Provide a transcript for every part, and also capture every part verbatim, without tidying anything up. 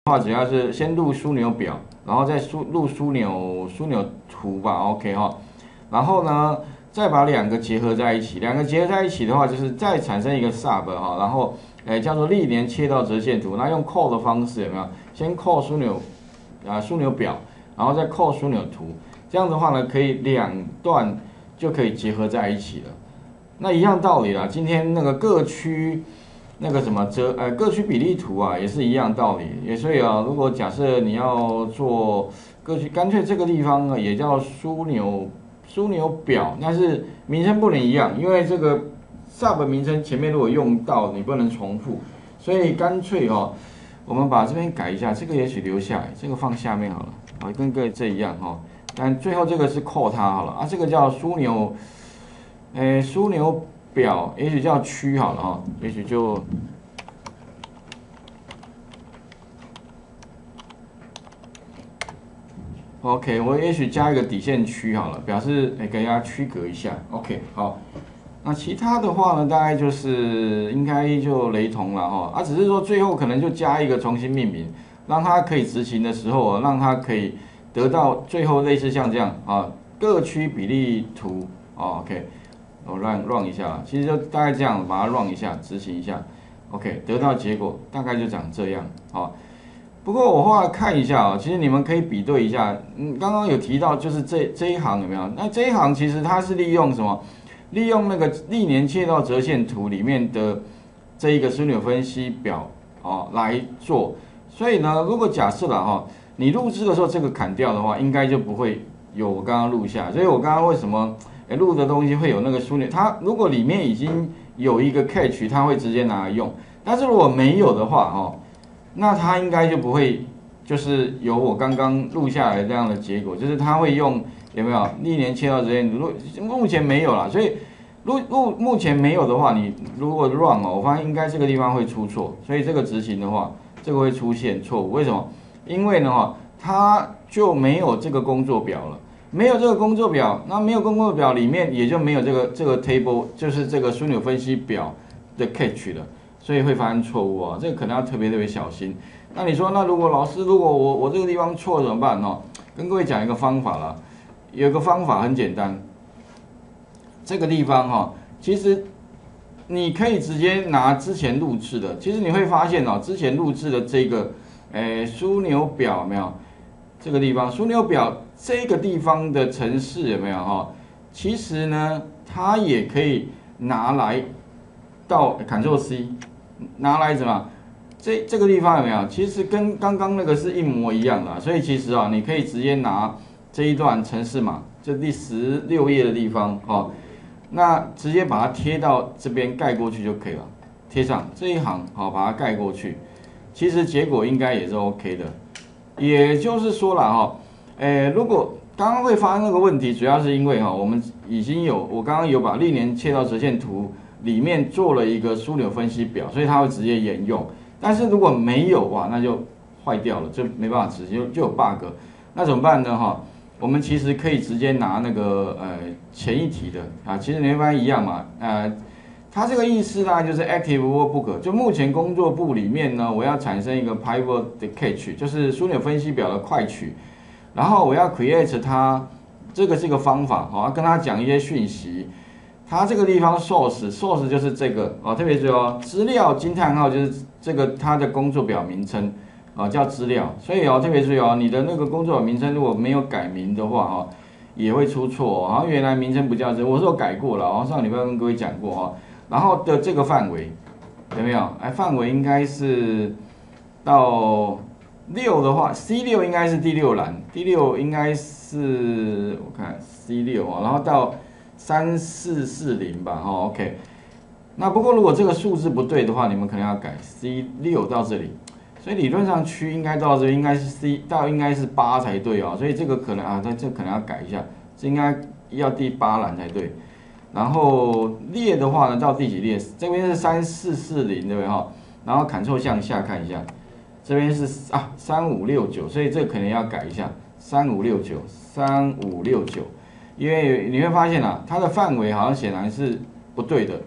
话主要是先录枢纽表，然后再输录枢纽枢纽图吧 ，OK 哈。然后呢，再把两个结合在一起，两个结合在一起的话，就是再产生一个 sub 哈，然后诶叫做历年切到折线图，那用 call 的方式有没有？先 call 枢纽啊枢纽表，然后再 call 枢纽图，这样的话呢，可以两段就可以结合在一起了。那一样道理啦，今天那个各区。那个什么折呃各区比例图啊，也是一样道理。也所以啊，如果假设你要做各区，干脆这个地方呢也叫枢纽枢纽表，但是名称不能一样，因为这个 sub 名称前面如果用到，你不能重复，所以干脆哦，我们把这边改一下，这个也许留下来，这个放下面好了，啊，跟各这一样哈、哦。但最后这个是扣它好了啊，这个叫枢纽，诶枢纽。表也许叫区好了哈，也许就，OK， 我也许加一个底线区好了，表示诶给大家区隔一下 ，OK， 好。那其他的话呢，大概就是应该就雷同了哈，啊，只是说最后可能就加一个重新命名，让它可以执行的时候，让它可以得到最后类似像这样啊，各区比例图哦 ，OK。我 run run 一下，其实就大概这样，把它 run 一下，执行一下 ，OK， 得到结果大概就长这样，好。不过我后来看一下啊，其实你们可以比对一下，嗯，刚刚有提到就是这这一行有没有？那这一行其实它是利用什么？利用那个历年切到折线图里面的这一个枢纽分析表哦来做，所以呢，如果假设了哈，你录制的时候这个砍掉的话，应该就不会有我刚刚录下，所以我刚刚为什么？录的东西会有那个枢纽，它如果里面已经有一个 catch， 它会直接拿来用。但是如果没有的话，哦，那它应该就不会，就是有我刚刚录下来这样的结果，就是它会用有没有历年切到这边，目目前没有啦，所以录录目前没有的话，你如果 run 哦，我发现应该这个地方会出错，所以这个执行的话，这个会出现错误。为什么？因为呢，哈，它就没有这个工作表了。没有这个工作表，那没有工作表里面也就没有这个这个 table， 就是这个枢纽分析表的 catch 了，所以会发生错误啊，这个可能要特别特别小心。那你说，那如果老师，如果我我这个地方错怎么办呢？跟各位讲一个方法啦，有一个方法很简单，这个地方哈，其实你可以直接拿之前录制的，其实你会发现哦，之前录制的这个诶枢纽表有没有？这个地方枢纽表这个地方的程式有没有哈？其实呢，它也可以拿来到 Ctrl C， 拿来什么？这这个地方有没有？其实跟刚刚那个是一模一样的，所以其实啊，你可以直接拿这一段程式码，这第十六页的地方哈，那直接把它贴到这边盖过去就可以了，贴上这一行好，把它盖过去，其实结果应该也是 OK 的。也就是说了哈，诶，如果刚刚会发生那个问题，主要是因为哈，我们已经有我刚刚有把历年切到折线图里面做了一个枢纽分析表，所以它会直接沿用。但是如果没有哇，那就坏掉了，就没办法执行，就就有 bug。那怎么办呢？哈，我们其实可以直接拿那个呃前一题的啊，其实你会发现一样嘛，呃。它这个意思呢，就是 active workbook， 就目前工作簿里面呢，我要产生一个 pivot 的 catch， 就是枢纽分析表的快取，然后我要 create 它，这个是一个方法，我要跟它讲一些讯息。它这个地方 source source 就是这个哦，特别注意哦，资料惊叹号就是这个它的工作表名称啊，叫资料。所以哦，特别注意哦，你的那个工作表名称如果没有改名的话哦，也会出错。好像原来名称不叫这，我是有改过了，然后上礼拜跟各位讲过哦。然后的这个范围有没有？哎，范围应该是到六的话 ，C 六应该是第六栏，第六应该是我看 C 六啊，然后到三四四零吧，哈 ，OK。那不过如果这个数字不对的话，你们可能要改 C 六到这里，所以理论上区应该到这里应该是 C 到应该是八才对哦，所以这个可能啊，这这可能要改一下，这应该要第八栏才对。然后列的话呢，到第几列？这边是三四四零，对不对哈？然后 Ctrl 向下看一下，这边是啊三五六九，所以这个可能要改一下，三五六九，三五六九，因为你会发现啊，它的范围好像显然是不对的。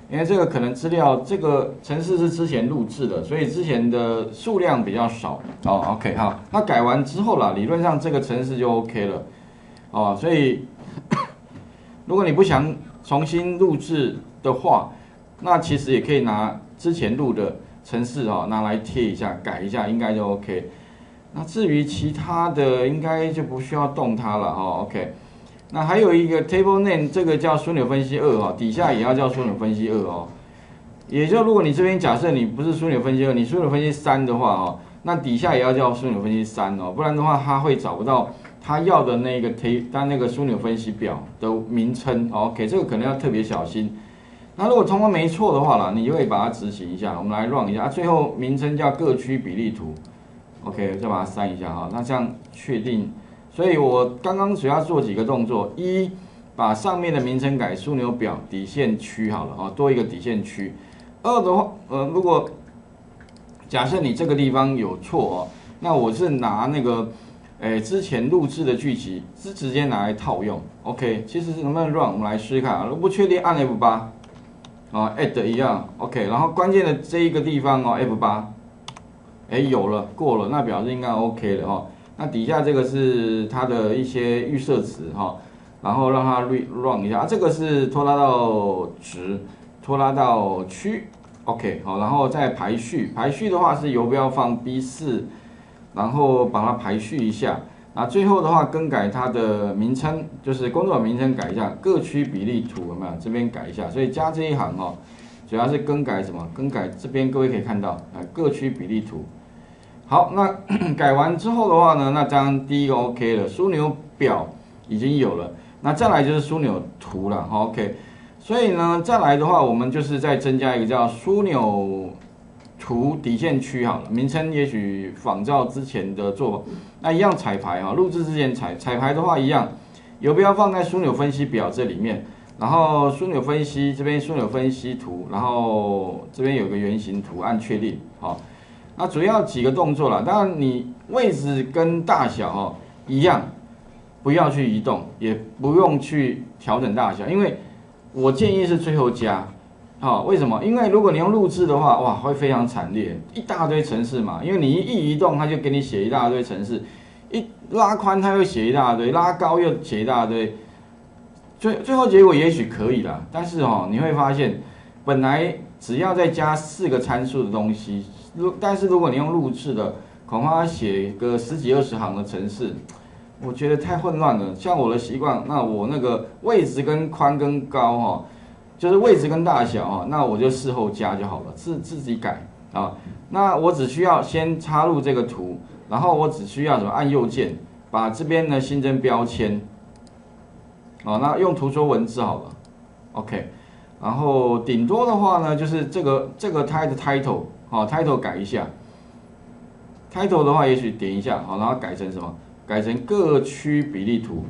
因为这个可能资料这个程式是之前录制的，所以之前的数量比较少。哦 ，OK 好，那改完之后啦，理论上这个程式就 OK 了。哦，所以如果你不想重新录制的话，那其实也可以拿之前录的程式哦拿来贴一下，改一下，应该就 OK。那至于其他的，应该就不需要动它了哦 ，OK。那还有一个 table name， 这个叫枢纽分析二哦，底下也要叫枢纽分析二哦。也就如果你这边假设你不是枢纽分析二，你枢纽分析三的话哦，那底下也要叫枢纽分析三哦，不然的话它会找不到他要的那个 t 但那个枢纽分析表的名称。OK， 这个可能要特别小心。那如果通通没错的话啦，你就可以把它执行一下。我们来 run 一下，啊、最后名称叫各区比例图。OK， 再把它删一下哈。那这样确定。所以我刚刚主要做几个动作：一，把上面的名称改枢纽表底线区好了啊，多一个底线区。二的话，呃，如果假设你这个地方有错哦，那我是拿那个，诶之前录制的剧集是直接拿来套用。OK， 其实能不能 run， 我们来试试看啊。如果不确定按 F 八，啊 add 一样 OK， 然后关键的这一个地方哦 F 八，哎有了过了，那表示应该 OK 了哦。那底下这个是它的一些预设值哈，然后让它 run 一下啊，这个是拖拉到值，拖拉到区 ，OK 好，然后再排序，排序的话是游标放 B 四，然后把它排序一下，那最后的话更改它的名称，就是工作名称改一下，各区比例图有没有？这边改一下，所以加这一行哦，主要是更改什么？更改这边各位可以看到啊，各区比例图。好，那改完之后的话呢，那这样第一个 OK 了，枢纽表已经有了，那再来就是枢纽图了 ，OK。所以呢，再来的话，我们就是再增加一个叫枢纽图底线区好了，名称也许仿照之前的做法，那一样彩排哈，录制之前彩彩排的话一样，游标放在枢纽分析表这里面，然后枢纽分析这边枢纽分析图，然后这边有个圆形图，按确定好。那主要几个动作啦，当然你位置跟大小哦一样，不要去移动，也不用去调整大小，因为我建议是最后加，好、哦，为什么？因为如果你用录制的话，哇，会非常惨烈，一大堆程式嘛，因为你一移动，它就给你写一大堆程式，一拉宽它又写一大堆，拉高又写一大堆，最最后结果也许可以啦，但是哦，你会发现，本来只要再加四个参数的东西。但是如果你用录制的，恐怕写个十几二十行的程式，我觉得太混乱了。像我的习惯，那我那个位置跟宽跟高哈，就是位置跟大小哈，那我就事后加就好了，自自己改啊。那我只需要先插入这个图，然后我只需要什么按右键，把这边呢新增标签，啊，那用图说文字好了 ，OK。然后顶多的话呢，就是这个这个 title title。好 ，title 改一下 ，title 的话也许点一下，好，然后改成什么？改成各区比例图。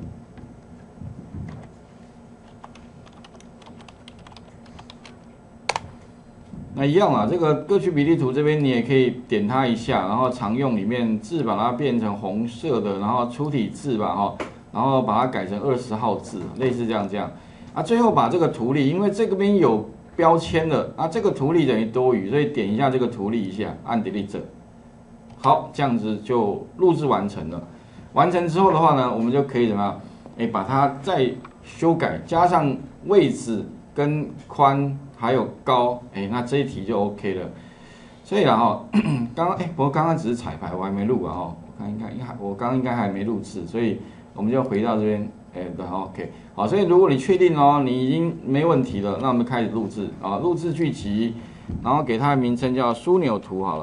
那一样啊，这个各区比例图这边你也可以点它一下，然后常用里面字把它变成红色的，然后粗体字吧，哈，然后把它改成二十号字，类似这样这样。啊，最后把这个图例，因为这个边有标签的啊，这个图例等于多余，所以点一下这个图例一下，按 Delete。好，这样子就录制完成了。完成之后的话呢，我们就可以怎么样？哎，把它再修改，加上位置跟宽还有高，哎，那这一题就 OK 了。所以啊哈，刚刚哎，不过刚刚只是彩排，我还没录啊哈。我看应该应该我刚刚应该还没录制，所以我们就回到这边。哎，对 ，OK， 好，所以如果你确定哦，你已经没问题了，那我们开始录制啊，录制剧集，然后给它的名称叫枢纽图好了，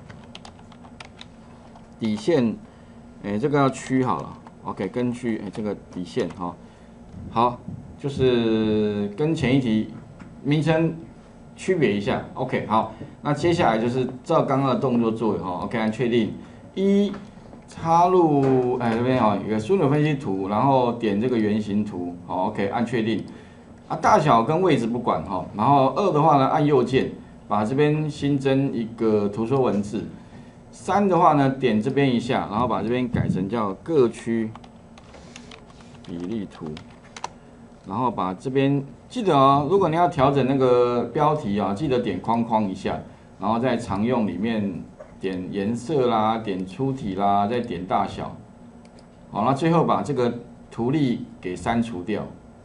底线，哎，这个要区好了 ，OK， 跟区，哎，这个底线哈、哦，好，就是跟前一题名称区别一下 ，OK， 好，那接下来就是照刚刚的动作做哈 ，OK， 按确定一。插入哎这边哈有个枢纽分析图，然后点这个圆形图，好 OK 按确定，啊大小跟位置不管哈，然后二的话呢按右键把这边新增一个图说文字，三的话呢点这边一下，然后把这边改成叫各区比例图， 然后把这边记得哦，如果你要调整那个标题啊，记得点框框一下，然后在常用里面点颜色啦，点粗体啦，再点大小。好，那最后把这个图例给删除掉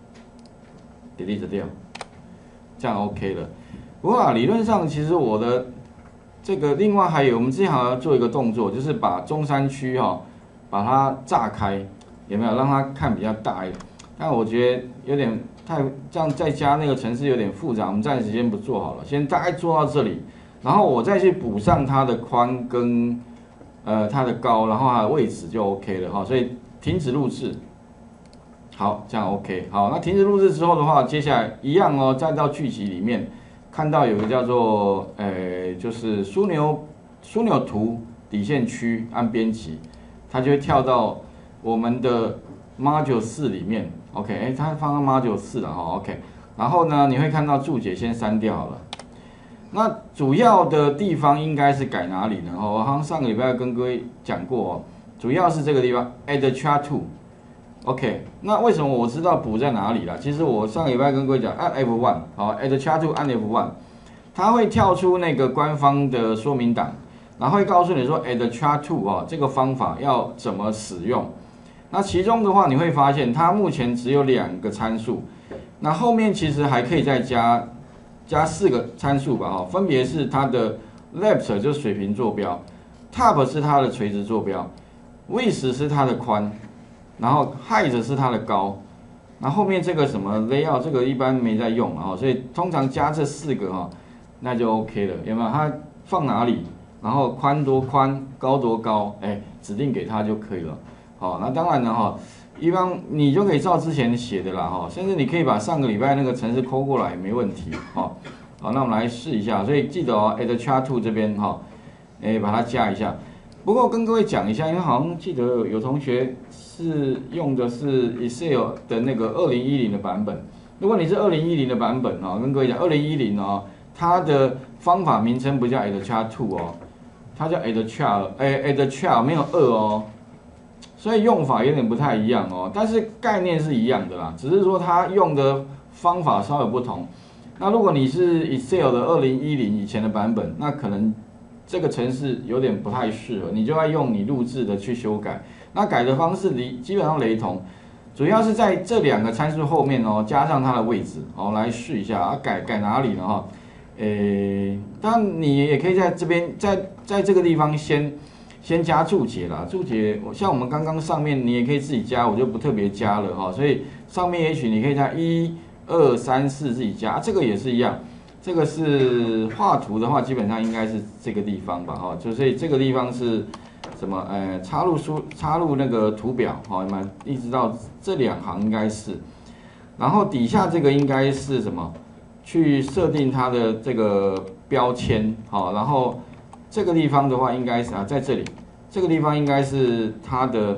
，delete 掉，这样 OK 了。不过啊，理论上其实我的这个另外还有，我们之前还要做一个动作，就是把中山区哈、哦，把它炸开，有没有让它看比较大一点？但我觉得有点太这样，再加那个程式有点复杂，我们暂时先不做好了，先大概做到这里，然后我再去补上它的宽跟呃它的高，然后它的位置就 OK 了哈。所以停止录制，好，这样 OK。好，那停止录制之后的话，接下来一样哦，再到剧集里面看到有个叫做呃就是枢纽枢纽图底线区按编辑，它就会跳到我们的 Module 四里面。OK， 哎、欸，它放到 Module 四了哈 ，OK。然后呢，你会看到注解先删掉好了。那主要的地方应该是改哪里呢？哦，我好像上个礼拜跟各位讲过哦，主要是这个地方 Add Chart to。OK， 那为什么我知道补在哪里啦？其实我上个礼拜跟各位讲，按 F 一， 好 ，Add Chart to 按 F 一， 它会跳出那个官方的说明档，然后会告诉你说 Add Chart to 哦，这个方法要怎么使用。那其中的话，你会发现它目前只有两个参数，那后面其实还可以再加加四个参数吧，哈，分别是它的 left 就是水平坐标 ，top 是它的垂直坐标 ，width 是它的宽，然后 height 是它的高，那后面这个什么 layout 这个一般没在用啊，所以通常加这四个哈，那就 OK 了，有没有？它放哪里，然后宽多宽，高多高，哎，指定给它就可以了。好，那当然了哈，一般你就可以照之前写的啦哈，甚至你可以把上个礼拜那个程式抠过来，没问题哈。好，那我们来试一下，所以记得哦 ，Add Chart to 这边哈，哎，把它加一下。不过跟各位讲一下，因为好像记得有同学是用的是 Excel 的那个二零一零的版本。如果你是二零一零的版本哦，跟各位讲，二零一零哦，它的方法名称不叫 Add Chart to 哦，它叫 Add Chart， 哎 ，Add Chart 没有二哦。所以用法有点不太一样哦，但是概念是一样的啦，只是说它用的方法稍有不同。那如果你是 Excel 的二零一零以前的版本，那可能这个程式有点不太适合，你就要用你录制的去修改。那改的方式离基本上雷同，主要是在这两个参数后面哦，加上它的位置哦，来试一下啊，改改哪里呢哈？诶，当然你也可以在这边，在在这个地方先。先加注解啦，注解像我们刚刚上面你也可以自己加，我就不特别加了哈。所以上面也许你可以加一、二、三、四自己加，啊、这个也是一样。这个是画图的话，基本上应该是这个地方吧哈。就所以这个地方是什么？呃，插入输插入那个图表哈，你们一直到这两行应该是，然后底下这个应该是什么？去设定它的这个标签好，然后。这个地方的话，应该是啊，在这里，这个地方应该是它的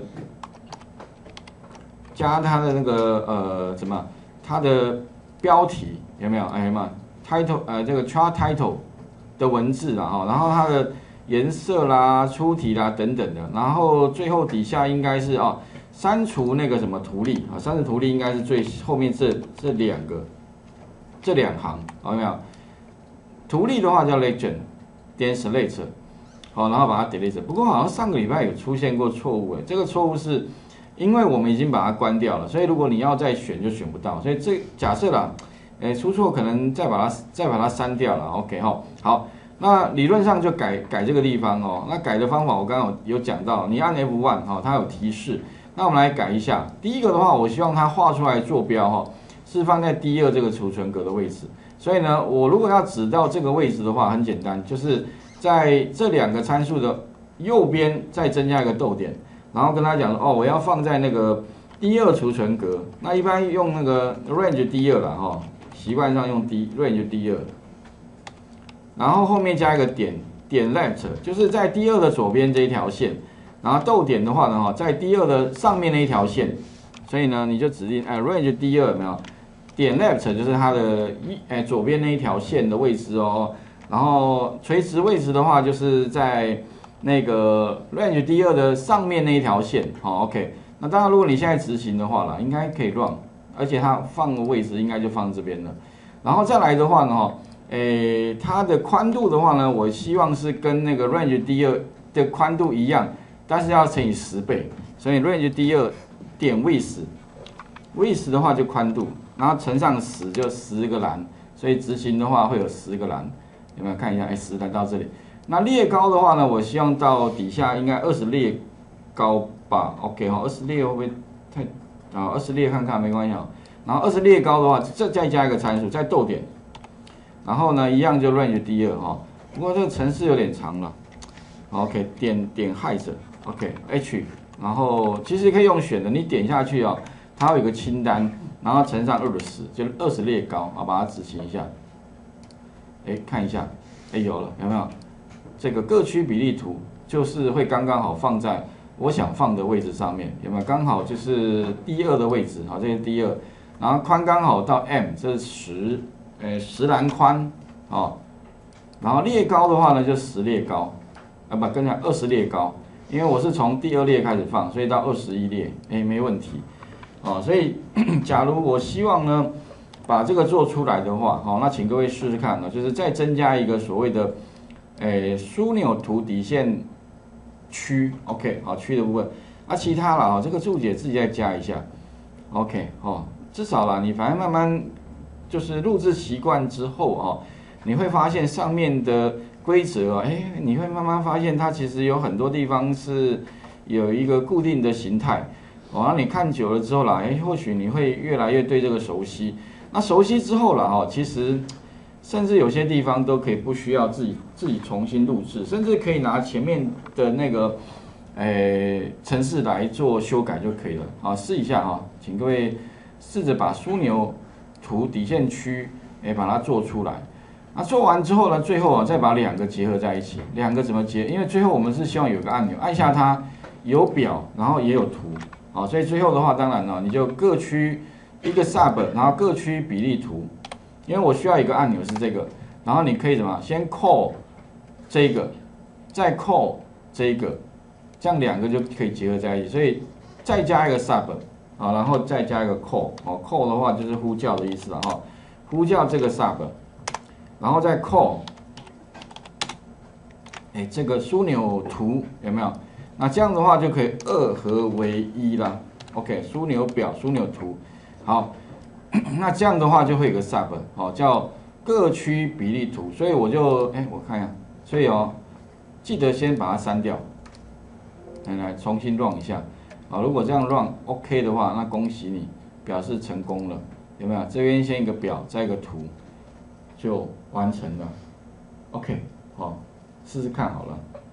加它的那个呃什么，它的标题有没有？哎嘛 ，title 呃这个 chart title 的文字啦哈，然后它的颜色啦、出题啦等等的，然后最后底下应该是哦删除那个什么图例啊，删除图例应该是最后面这这两个这两行，有没有？图例的话叫 legend。点 select， 好，然后把它 delete。不过好像上个礼拜有出现过错误，哎，这个错误是因为我们已经把它关掉了，所以如果你要再选就选不到。所以这假设啦，哎，出错可能再把它再把它删掉了 ，OK 哈。好，那理论上就改改这个地方哦。那改的方法我刚刚有有讲到，你按 F 一 哈，它有提示。那我们来改一下。第一个的话，我希望它画出来坐标哈是放在第二这个储存格的位置。所以呢，我如果要指到这个位置的话，很简单，就是在这两个参数的右边再增加一个逗点，然后跟他讲哦，我要放在那个第二储存格。那一般用那个 range 第二啦哈，习惯上用 D range 第二，然后后面加一个点点 left， 就是在第二的左边这一条线，然后逗点的话呢哈，在第二的上面那一条线，所以呢你就指定哎 range 第二有没有？点 left 就是它的一哎左边那一条线的位置哦，然后垂直位置的话就是在那个 range 第二的上面那一条线，好 OK。那当然如果你现在执行的话啦，应该可以 run 而且它放的位置应该就放这边了。然后再来的话呢，哈，诶，它的宽度的话呢，我希望是跟那个 range D 二的宽度一样，但是要乘以十倍，所以 range D 二点 width，width 的话就宽度，然后乘上十就十个栏，所以执行的话会有十个栏，有没有看一下？哎，十栏到这里。那列高的话呢，我希望到底下应该二十列高吧 ？OK 哈，二十列会不会太啊？二十列看看没关系啊。然后二十列高的话，这再加一个参数，再逗点，然后呢一样就 range D 二哈。不过这个程式有点长了。OK， 点点 height，OK H， 然后其实可以用选的，你点下去哦，它会有个清单，然后乘上二十，就二十列高啊，把它执行一下。哎，看一下，哎有了，有没有？这个各区比例图就是会刚刚好放在我想放的位置上面，有没有？刚好就是 D 二的位置，好，这是 D 二，然后宽刚好到 M， 这是十，呃十栏宽，哦，然后列高的话呢就十列高，啊不，跟讲二十列高，因为我是从第二列开始放，所以到二十一列，哎没问题，哦，所以假如我希望呢把这个做出来的话，好，那请各位试试看呢，就是再增加一个所谓的。诶，枢纽图底线区 ，OK， 好，区的部分，啊，其他啦，这个注解自己再加一下 ，OK， 哦，至少啦，你反正慢慢就是录制习惯之后哦，你会发现上面的规则，哎，你会慢慢发现它其实有很多地方是有一个固定的形态，哦，那你看久了之后啦，哎，或许你会越来越对这个熟悉，那熟悉之后啦，哈，其实。甚至有些地方都可以不需要自己自己重新录制，甚至可以拿前面的那个，诶程式来做修改就可以了。好，试一下哈，请各位试着把枢纽图底线区，诶把它做出来。那做完之后呢，最后啊再把两个结合在一起。两个怎么结？因为最后我们是希望有个按钮，按下它有表，然后也有图。好，所以最后的话，当然了，你就各区一个 sub， 然后各区比例图。因为我需要一个按钮是这个，然后你可以怎么先 call 这个，再 call 这个，这样两个就可以结合在一起。所以再加一个 sub 啊，然后再加一个 call 哦 ，call 的话就是呼叫的意思了哈，呼叫这个 sub， 然后再 call， 哎，这个枢纽图有没有？那这样的话就可以二合为一啦。OK， 枢纽表、枢纽图，好。那这样的话就会有个 sub， 哦，叫各区比例图，所以我就哎、欸，我看一下，所以哦，记得先把它删掉，来来重新 run 一下，啊，如果这样 run OK 的话，那恭喜你，表示成功了，有没有？这边先一个表，再一个图，就完成了 ，OK， 好，试试看好了。